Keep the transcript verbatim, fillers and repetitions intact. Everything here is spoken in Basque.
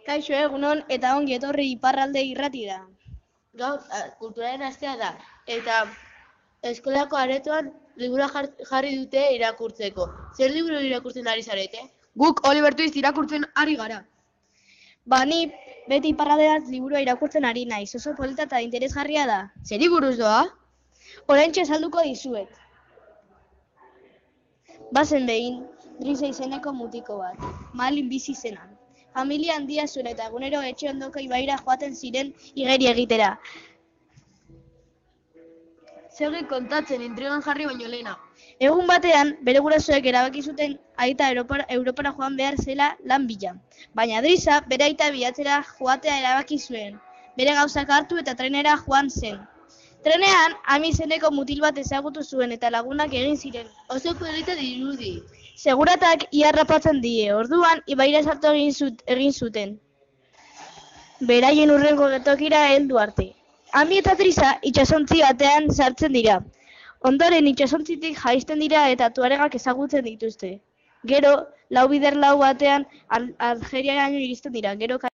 Kaixo egunon eta ongi etorri Iparralde irratira. Gaur kulturaren astea da, eta eskolako aretoan libura jarri dute irakurtzeko. Zer liburu irakurtzen ari zarete? Guk Oliver Twist irakurtzen ari gara. Ba ni beti Iparraldeaz liburua irakurtzen ari naiz, oso polita eta interesgarria da. Zeri buruz doa? Oraintxe salduko dizuet. Bazen behin, Drisa izeneko mutiko bat, Malin bizi zenan. Familia handia zuen eta egunero etxe ondoko ibaira joaten ziren igeri egitera. Segi kontatzen intrigan jarri baino lehena. Egun batean, bere gurasoek erabaki zuten aita Europara, Europara joan behar zela lan bila. Baina Drisa bere aita bilatzera joatea erabaki zuen. Bere gauzak hartu eta trenera joan zen. Trenean, Ami izeneko mutil bat ezagutu zuen eta lagunak egin ziren. Oso polita dirudi. Seguratak ia harrapatzen die, orduan ibaira sartu egin, zut, egin zuten. Beraien hurrengo getokira heldu arte. Ami eta Drisa itsasontzi batean sartzen dira. Ondoren itsasontzitik jaisten dira eta tuaregak ezagutzen dituzte. Gero, lau bider lau batean Algeriaraino iristen dira. Gero